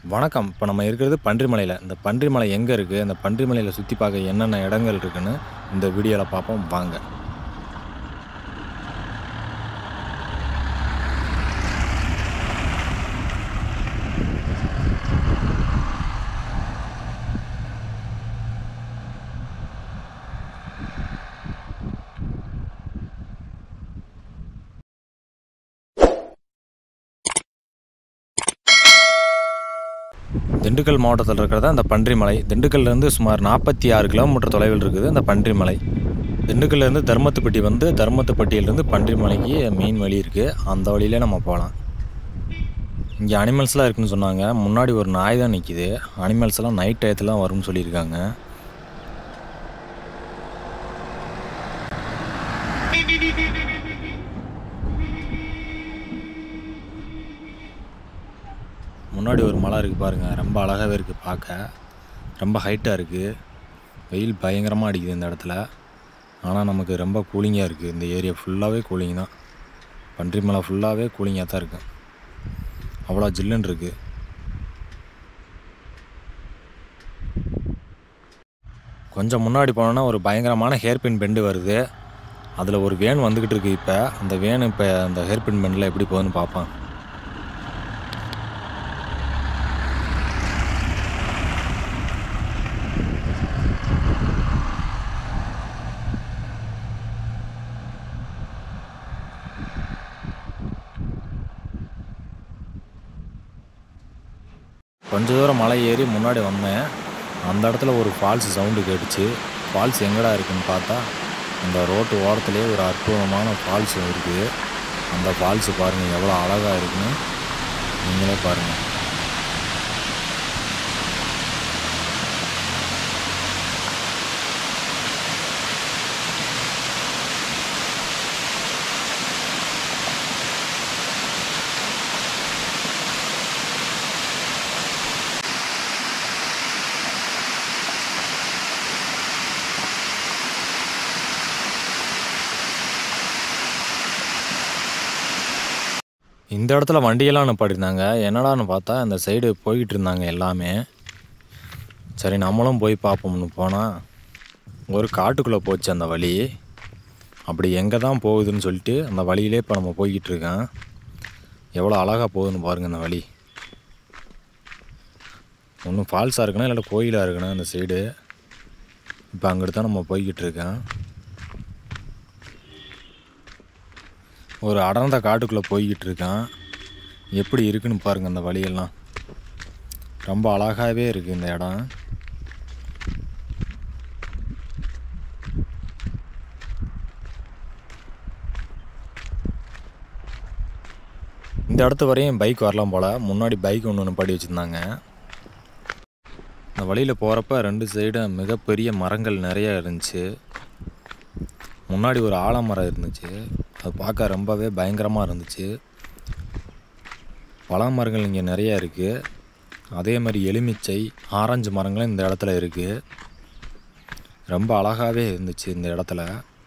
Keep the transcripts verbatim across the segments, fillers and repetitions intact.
வணக்கம். இப்போ நம்ம இருக்கிறது பன்றிமலையில். இந்த பன்றிமலை எங்கே இருக்குது, அந்த பன்றிமலையில் சுற்றி பார்க்க என்னென்ன இடங்கள் இருக்குன்னு இந்த வீடியோவில் பார்ப்போம் வாங்க. திண்டுக்கல் மாவட்டத்தில் இருக்கிறதா இந்த பன்றிமலை. திண்டுக்கல்லேருந்து சுமார் நாற்பத்தி ஆறு கிலோமீட்டர் தொலைவில் இருக்குது இந்த பன்றிமலை. திண்டுக்கல்லேருந்து தர்மத்துப்பட்டி வந்து தர்மத்துப்பட்டியிலேருந்து பன்றிமலைக்கு மெயின் வழி இருக்குது. அந்த வழியிலே நம்ம போகலாம். இங்கே அனிமல்ஸ்லாம் இருக்குதுன்னு சொன்னாங்க. முன்னாடி ஒரு நாய் தான் நிற்கிது. அனிமல்ஸ்லாம் நைட் டயத்தில் வரும்னு சொல்லியிருக்காங்க. முன்னாடி ஒரு மலை இருக்குது பாருங்கள். ரொம்ப அழகாகவே இருக்குது பார்க்க. ரொம்ப ஹைட்டாக இருக்குது. வெயில் பயங்கரமாக அடிக்குது இந்த இடத்துல. ஆனால் நமக்கு ரொம்ப கூலிங்காக இருக்குது. இந்த ஏரியா ஃபுல்லாகவே கூலிங் தான். பன்றிமலை ஃபுல்லாகவே கூலிங்காக தான் இருக்குது. அவ்வளோ ஜில்லுன்னு இருக்குது. கொஞ்சம் முன்னாடி போனோன்னா ஒரு பயங்கரமான ஹேர்பின் பெண்டு வருது. அதில் ஒரு வேன் வந்துக்கிட்டு இருக்குது. இப்போ அந்த வேன் இப்போ அந்த ஹேர்பின் பெண்டில் எப்படி போகுதுன்னு பார்ப்போம். கொஞ்ச தூரம் மலை ஏறி முன்னாடி வந்தேன். அந்த இடத்துல ஒரு ஃபால்ஸ் சவுண்டு கேட்டுச்சு. ஃபால்ஸ் எங்கடா இருக்குதுன்னு பார்த்தா அந்த ரோட்டு ஓரத்துலேயே ஒரு அற்புதமான ஃபால்ஸ் இருக்குது. அந்த ஃபால்ஸு பாருங்கள் எவ்வளோ அழகாக இருக்குன்னு நீங்களே பாருங்கள். இந்த இடத்துல வண்டியெல்லாம் நிப்பாட்டியிருந்தாங்க. என்னடான்னு பார்த்தா அந்த சைடு போய்கிட்டு இருந்தாங்க எல்லாமே. சரி நம்மளும் போய் பார்ப்போம்னு போனால் ஒரு காட்டுக்குள்ளே போச்சு அந்த வழி. அப்படி எங்கே தான் போகுதுன்னு சொல்லிட்டு அந்த வழியிலே இப்போ நம்ம போய்கிட்டு இருக்கோம். எவ்வளோ அழகாக போகுதுன்னு பாருங்கள் அந்த வழி. ஒன்றும் ஃபால்ஸாக இருக்குன்னா இல்லை கோயிலாக இருக்குன்னா அந்த சைடு. இப்போ அங்கிட்டு தான் நம்ம போய்கிட்டு இருக்கோம். ஒரு அடர்ந்த காட்டுக்குள்ளே போய்கிட்டு இருக்கான். எப்படி இருக்குன்னு பாருங்கள் அந்த வழியெல்லாம். ரொம்ப அழகாகவே இருக்குது இந்த இடம். இந்த இடத்து வரையும் பைக் வரலாம் போல். முன்னாடி பைக் ஒன்று ஒன்று பாடி வச்சுருந்தாங்க. இந்த வழியில் போகிறப்ப ரெண்டு சைடும் மிகப்பெரிய மரங்கள் நிறையா இருந்துச்சு. முன்னாடி ஒரு ஆலமரம் இருந்துச்சு. அது பார்க்க ரொம்பவே பயங்கரமாக இருந்துச்சு. பழ மரங்கள் இங்கே நிறையா இருக்குது. அதே மாதிரி எலுமிச்சை, ஆரஞ்சு மரங்களும் இந்த இடத்துல இருக்குது. ரொம்ப அழகாகவே இருந்துச்சு இந்த இடத்துல.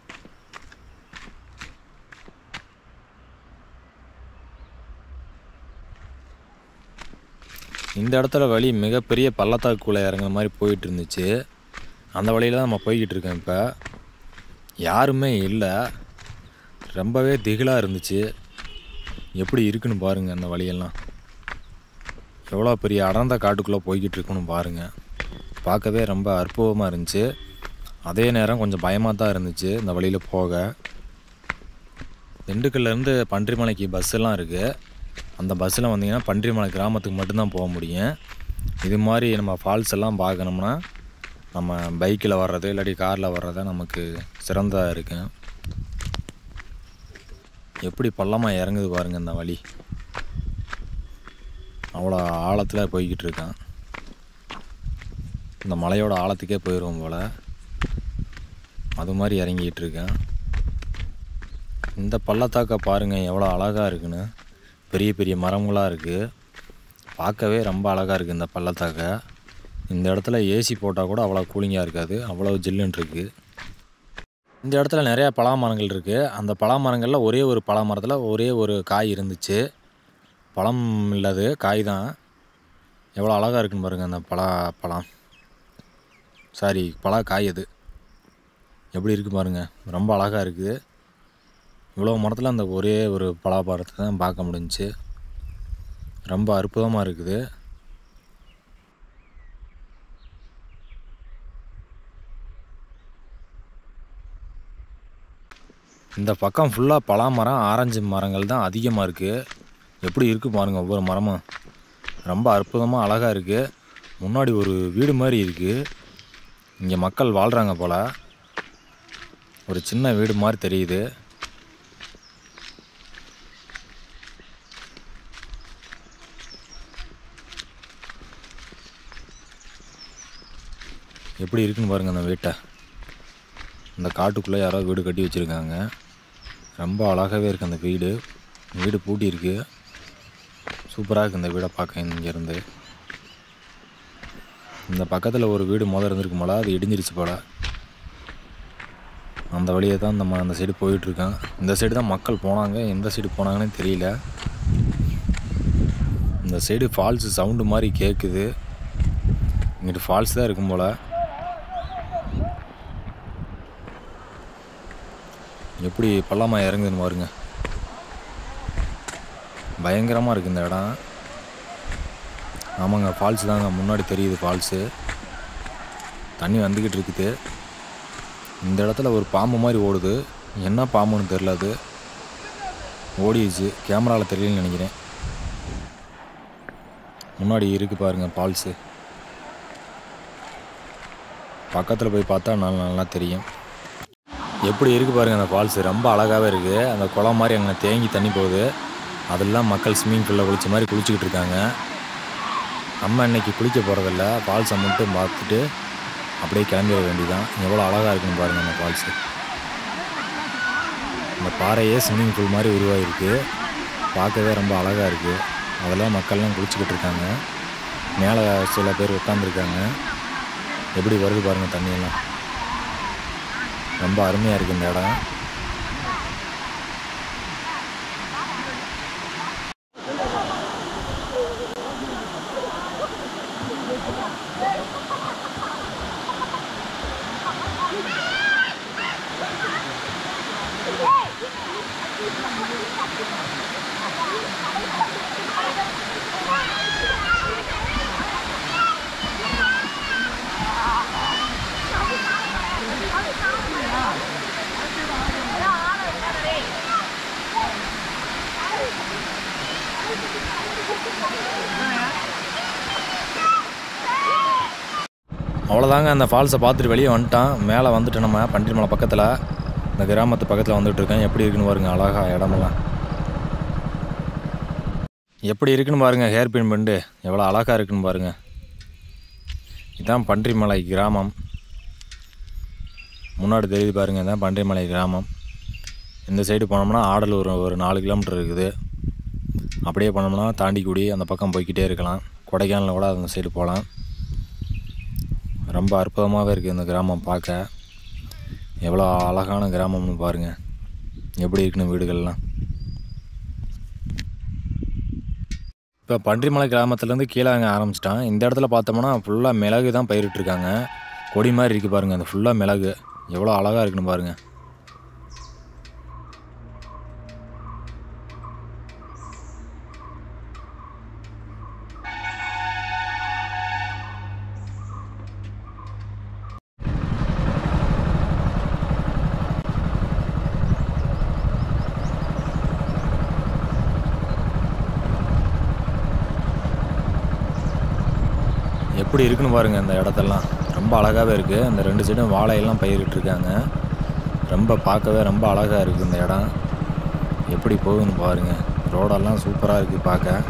இந்த இடத்துல வழி மிகப்பெரிய பள்ளத்தாக்குள்ளே இறங்குற மாதிரி போயிட்டு இருந்துச்சு. அந்த வழியில் தான் நம்ம போய்கிட்டு இருக்கோம். இப்போ யாருமே இல்லை. ரொம்பவே திகிலாக இருந்துச்சு. எப்படி இருக்குன்னு பாருங்கள் அந்த வழியெல்லாம். எவ்வளோ பெரிய அடர்ந்த காட்டுக்குள்ளே போய்கிட்டு இருக்குன்னு பாருங்கள். பார்க்கவே ரொம்ப அற்புதமாக இருந்துச்சு. அதே நேரம் கொஞ்சம் பயமாக தான் இருந்துச்சு இந்த வழியில் போக. திண்டுக்கல்லேருந்து பன்றிமலைக்கு பஸ்ஸெல்லாம் இருக்குது. அந்த பஸ்ஸில் வந்தீங்கன்னா பன்றிமலை கிராமத்துக்கு மட்டும்தான் போக முடியும். இது மாதிரி நம்ம ஃபால்ஸ் எல்லாம் பார்க்கணும்னா நம்ம பைக்கில் வர்றது இல்லாட்டி காரில் வர்றதை நமக்கு சிறந்ததாக இருக்கும். எப்படி பள்ளமாக இறங்குது பாருங்கள் இந்த வழி. அவ்வளோ ஆழத்தில் போய்கிட்டு இருக்கான். இந்த மலையோட ஆழத்துக்கே போயிடுவோம் போல். அது மாதிரி இறங்கிக்கிட்டு இருக்கேன். இந்த பள்ளத்தாக்கை பாருங்கள் எவ்வளோ அழகாக இருக்குன்னு. பெரிய பெரிய மரங்களாக இருக்குது. பார்க்கவே ரொம்ப அழகாக இருக்குது இந்த பள்ளத்தாக்கை. இந்த இடத்துல ஏசி போட்டால் கூட அவ்வளோ கூலிங்காக இருக்காது. அவ்வளோ ஜில்லுன்னு இருக்குது. இந்த இடத்துல நிறையா பலா மரங்கள் இருக்குது. அந்த பலா மரங்களில் ஒரே ஒரு பலா மரத்தில் ஒரே ஒரு காய் இருந்துச்சு. பழம் இல்லாது காய் தான். எவ்வளோ அழகாக இருக்குன்னு பாருங்கள் அந்த பலா பழம், சாரி பலா காய். அது எப்படி இருக்குது பாருங்கள், ரொம்ப அழகாக இருக்குது. இவ்வளோ மரத்தில் அந்த ஒரே ஒரு பலாப்பழத்தை தான் பார்க்க முடிஞ்சிச்சு. ரொம்ப அற்புதமாக இருக்குது. இந்த பக்கம் ஃபுல்லாக பலா மரம், ஆரஞ்சு மரங்கள் தான் அதிகமாக இருக்குது. எப்படி இருக்குது பாருங்கள் ஒவ்வொரு மரமும், ரொம்ப அற்புதமாக அழகாக இருக்குது. முன்னாடி ஒரு வீடு மாதிரி இருக்குது, இங்கே மக்கள் வாழ்கிறாங்க போல். ஒரு சின்ன வீடு மாதிரி தெரியுது. எப்படி இருக்குன்னு பாருங்கள் அந்த வீட்டை. இந்த காட்டுக்குள்ளே யாரோ வீடு கட்டி வச்சுருக்காங்க. ரொம்ப அழகாகவே இருக்குது அந்த வீடு. வீடு பூட்டி இருக்குது. சூப்பராக இருக்குது இந்த வீடை பார்க்க. இங்கேருந்து இந்த பக்கத்தில் ஒரு வீடு முதல் இருந்திருக்கு போல, அது இடிஞ்சிருச்சு போல். அந்த வழியே தான் நம்ம அந்த சைடு போயிட்டுருக்கோம். இந்த சைடு தான் மக்கள் போனாங்க, எந்த சைடு போனாங்கன்னு தெரியல. இந்த சைடு ஃபால்ஸு சவுண்டு மாதிரி கேட்குது. இங்கிட்டு ஃபால்ஸ் தான் இருக்கும் போல். எப்படி பள்ளமாக இறங்குதுன்னு பாருங்க, பயங்கரமாக இருக்குது இந்த இடம். ஆமாங்க, ஃபால்ஸு தாங்க, முன்னாடி தெரியுது ஃபால்ஸு. தண்ணி வந்துக்கிட்டு இருக்குது. இந்த இடத்துல ஒரு பாம்பு மாதிரி ஓடுது, என்ன பாம்புன்னு தெரில. அது ஓடிடுச்சு, கேமராவில் தெரியலன்னு நினைக்கிறேன். முன்னாடி இருக்குது பாருங்கள் ஃபால்ஸு. பக்கத்தில் போய் பார்த்தா நல்லா நல்லா தெரியும். எப்படி இருக்குது பாருங்கள் அந்த ஃபால்ஸு, ரொம்ப அழகாகவே இருக்குது. அந்த குளம் மாதிரி அங்கே தேங்கி தண்ணி போகுது. அதெல்லாம் மக்கள் ஸ்விம்மிங் பூலில் குளிச்ச மாதிரி குளிச்சுக்கிட்டு இருக்காங்க. நம்ம இன்றைக்கி குளிக்க போகிறதில்ல, ஃபால்ஸை மட்டும் பார்த்துட்டு அப்படியே கிளம்பிட வேண்டியதான். எவ்வளோ அழகாக இருக்குன்னு பாருங்கள் அந்த ஃபால்ஸு. இந்த பாறையே ஸ்விம்மிங் பூல் மாதிரி உருவாகிருக்கு, பார்க்கவே ரொம்ப அழகாக இருக்குது. அதெல்லாம் மக்கள்லாம் குளிச்சுக்கிட்டு இருக்காங்க. மேலே சில பேர் உட்காந்துருக்காங்க. எப்படி வருது பாருங்கள் தண்ணியெல்லாம், ரொம்ப அருமையாக இருக்குது இந்த இடம். அவ்வளோதாங்க, அந்த ஃபால்ஸை பார்த்துட்டு வெளியே வந்துட்டான். மேலே வந்துட்டு நம்ம பன்றிமலை பக்கத்தில், இந்த கிராமத்து பக்கத்தில் வந்துட்டுருக்கேன். எப்படி இருக்குன்னு பாருங்கள் அழகா இடமெல்லாம். எப்படி இருக்குன்னு பாருங்கள், ஹேர் பின் பண்ணு எவ்வளோ அழகாக இருக்குன்னு பாருங்கள். இதுதான் பன்றிமலை கிராமம். முன்னாடி தெரியுது பாருங்கள், இதுதான் பன்றிமலை கிராமம். இந்த சைடு போனோம்னா ஆடலூர் ஒரு நாலு கிலோமீட்டர் இருக்குது. அப்படியே போனோம்னா தாண்டிக்குடி அந்த பக்கம் போய்கிட்டே இருக்கலாம். கொடைக்கானலில் கூட அந்த சைடு போகலாம். ரொம்ப அற்புதமாகவே இருக்குது இந்த கிராமம் பார்க்க. எவ்வளோ அழகான கிராமம்னு பாருங்கள், எப்படி இருக்குன்னு வீடுகள்லாம். இப்போ பன்றிமலை கிராமத்துலேருந்து கீழே அங்கே ஆரம்பிச்சிட்டான். இந்த இடத்துல பார்த்தோம்னா ஃபுல்லாக மிளகு தான் பயிரிட்டுருக்காங்க. கொடி மாதிரி இருக்குது பாருங்கள், அந்த ஃபுல்லாக மிளகு எவ்வளோ அழகாக இருக்குன்னு பாருங்கள். எப்படி இருக்குன்னு பாருங்கள் இந்த இடத்தெல்லாம், ரொம்ப அழகாகவே இருக்குது. அந்த ரெண்டு சைடும் வாழையெல்லாம் பயிரிட்டுருக்காங்க. ரொம்ப பார்க்கவே ரொம்ப அழகாக இருக்குது இந்த இடம். எப்படி போகுதுன்னு பாருங்கள், ரோடெல்லாம் சூப்பராக இருக்குது பார்க்க.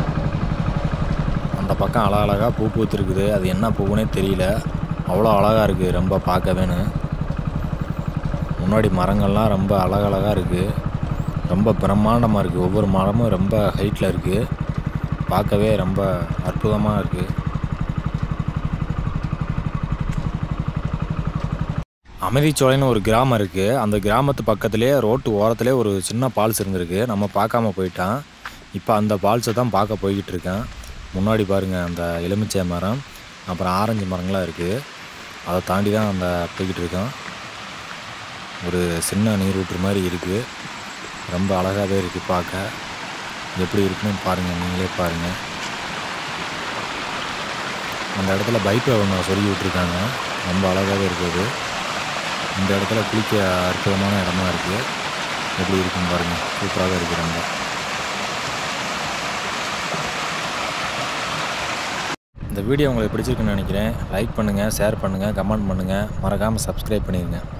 அந்த பக்கம் அழகழகாக பூ பூத்துருக்குது, அது என்ன பூவுன்னே தெரியல, அவ்வளோ அழகாக இருக்குது ரொம்ப பார்க்கவேன்னு. முன்னாடி மரங்கள்லாம் ரொம்ப அழகழகாக இருக்குது, ரொம்ப பிரம்மாண்டமாக இருக்குது. ஒவ்வொரு மரமும் ரொம்ப ஹைட்டில் இருக்குது, பார்க்கவே ரொம்ப அற்புதமாக இருக்குது. அமைதிச்சோலைன்னு ஒரு கிராமம் இருக்குது. அந்த கிராமத்து பக்கத்துலேயே ரோட்டு ஓரத்துலேயே ஒரு சின்ன ஃபால்ஸ் இருந்திருக்கு. நம்ம பார்க்காம போயிட்டான். இப்போ அந்த ஃபால்ஸை தான் பார்க்க போய்கிட்டு இருக்கேன். முன்னாடி பாருங்கள் அந்த எலுமிச்சை மரம் அப்புறம் ஆரஞ்சு மரங்களாம் இருக்குது. அதை தாண்டி தான் அந்த போய்கிட்டு இருக்கோம். ஒரு சின்ன நீரூற்று மாதிரி இருக்குது. ரொம்ப அழகாகவே இருக்குது பார்க்க. எப்படி இருக்குன்னு பாருங்கள், நீங்களே பாருங்கள். அந்த இடத்துல பைக்கை அவங்க சொல்லி விட்ருக்காங்க. ரொம்ப அழகாகவே இருக்குது. இந்த இடத்துல குளிக்க அற்புதமான இடமா இருக்குது. எப்படி இருக்குன்னு பாருங்கள், சூப்பராக இருக்குது. ரொம்ப இந்த வீடியோ உங்களுக்கு பிடிச்சிருக்குன்னு நினைக்கிறேன். லைக் பண்ணுங்கள், ஷேர் பண்ணுங்கள், கமெண்ட் பண்ணுங்கள், மறக்காமல் சப்ஸ்கிரைப் பண்ணிடுங்க.